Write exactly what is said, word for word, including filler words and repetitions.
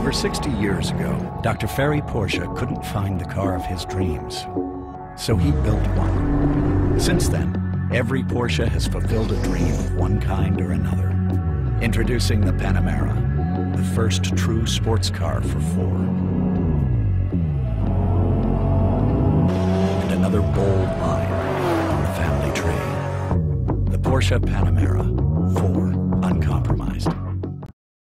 Over sixty years ago, Doctor Ferry Porsche couldn't find the car of his dreams, so he built one. Since then, every Porsche has fulfilled a dream of one kind or another. Introducing the Panamera, the first true sports car for four. And another bold line on the family tree. The Porsche Panamera four.